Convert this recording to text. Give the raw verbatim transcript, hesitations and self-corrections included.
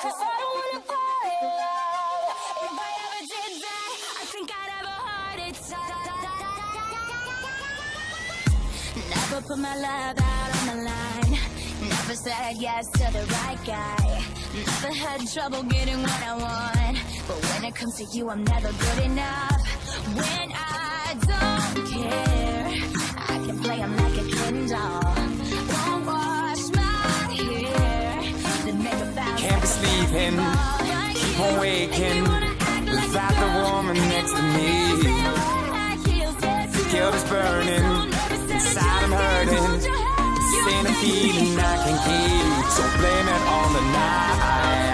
'cause I don't wanna fall in love. If I ever did that, I think I'd have a heart attack. Never put my love out on the line. Never said yes to the right guy. Never had trouble getting what I want. But when it comes to you, I'm never good enough. When I don't care, I can play him like a Ken doll. Won't wash my hair, then make a vow. Can't be sleeping, keep on waking without the woman next to me. Guilt is burning, inside I'm hurting. This ain't a feeling I can keep, so blame it on the night.